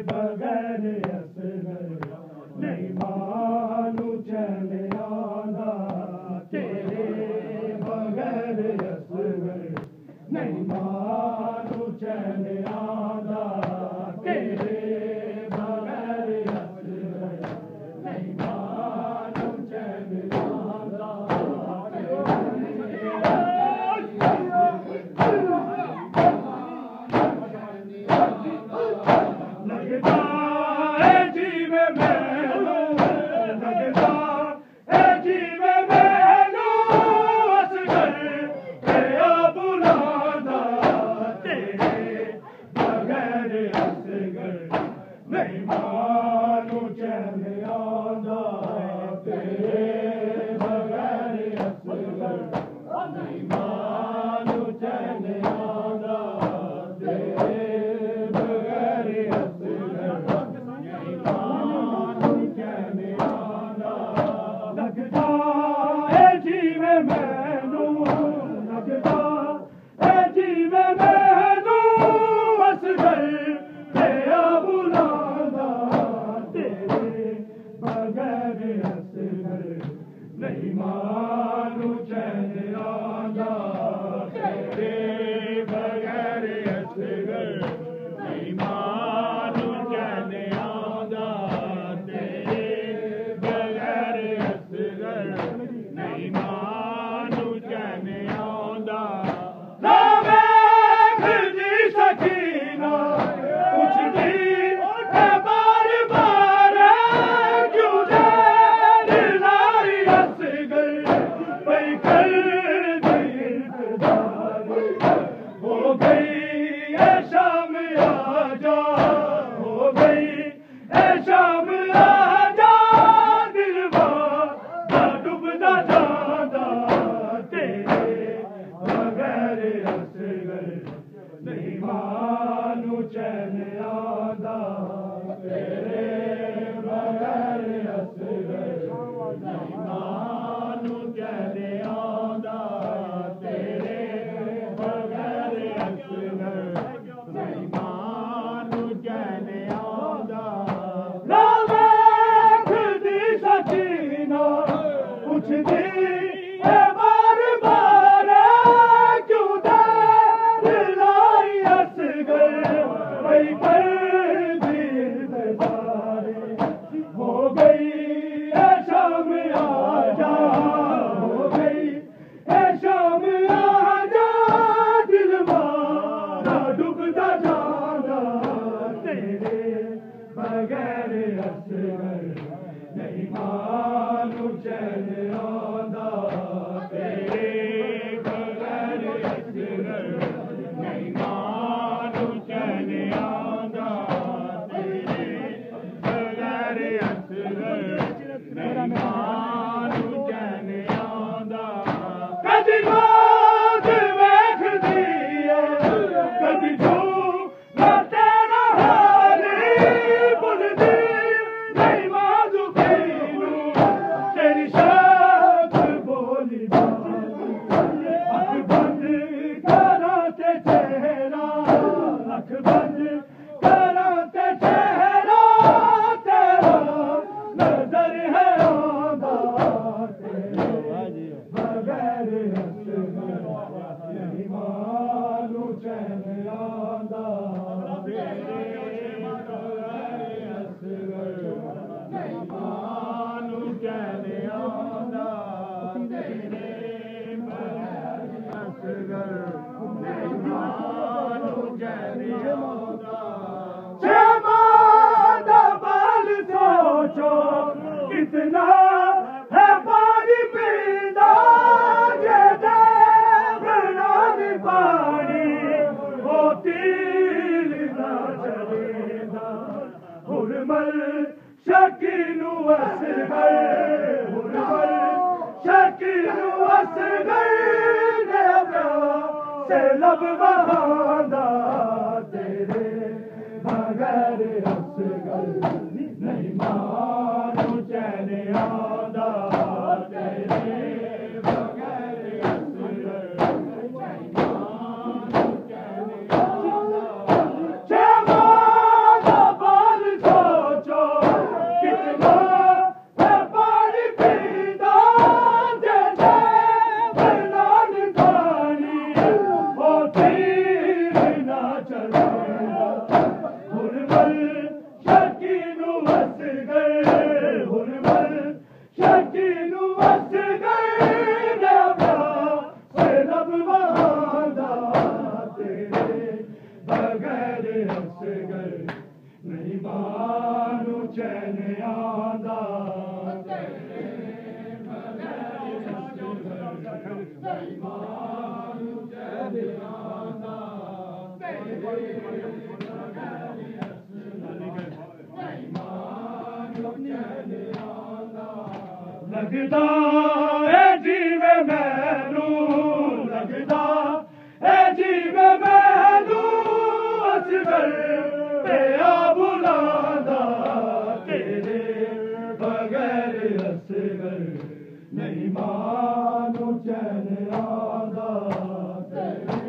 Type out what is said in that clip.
बगैर असगर नहीं मानू चैन आंदा तेरे बगैर असगर नहीं मानू चैन आंदा तेरे बगैर असगर नहीं मानू चैन आंदा लगता है जीवे मैनू लगता है जीवे मैनू असगर तेरा बुलांदा तेरे बगैर असगर नहीं मानू चैन आंदा तेरे बगैर असगर नहीं मानू चैन आंदा तेरे बगैर असगर नहीं मानू चैन आंदा लगता है जीवे मैनू लगता है जीवे मैनू असगर तेरा बुलांदा तेरे बगैर असगर नहीं मानू चैन आंदा तेरे बगैर असगर नहीं मानू चैन आंदा तेरे बगैर असगर नहीं मानू चैन आंदा ना वेखदी सकीना पुछदी है बार बार क्यों देर लाई असगर पई कर दी इंतजार हो गई है शाम आजा हो गई है शाम आजा दिलवा ना डूबदा जांदा तेरे बगैर असगर नहीं मानू चैन आंदा तेरे बगैर असगर नहीं मानू चैन आंदा तेरे बगैर असगर नहीं मानू चैन आंदा ना वेखदी सकीना पुछदी है बार बार क्यों देर लाई असगर पई कर दी इंतजार हो गई है शाम आजा हो गई है शाम आजा दिलवा ना डूबदा जांदा तेरे बगैर असगर नहीं मानू चैन आंदा तेरे बगैर असगर नहीं मानू चैन आंदा तेरे बगैर असगर नहीं मानू चैन आंदा कदी मौत वेखदी है कदी ना तेरा हाल भुलदी नहीं माजू कैनू तेरी शाख बोली अख बंद करा ते चेहरा अख बंद करा ते चेहरा तेरा नजर है आंदा तेरे बगैर असगर नहीं मानू चैन आंदा तेरे बगैर असगर नहीं मानू चैन आंदा तेरे बगैर असगर नहीं मानू चैन आंदा दा बाल सोचो कितना है पानी पींदा जे देवना दी पानी ओ तीर ना चलेदा हुरमल शकीनू असगर हुरमल शकीनू असगर ने से लब बहांदा तेरे बगैर असगर नहीं मानू चैन आंदा तेरे बगैर असगर नहीं मानू चैन आंदा चैन आंदा लगदा है जीवे मैनू लगदा है जीवे मैनू असगर तेरा बुलांदा तेरे बगैर असगर नहीं मानू चैन आंदा तेरे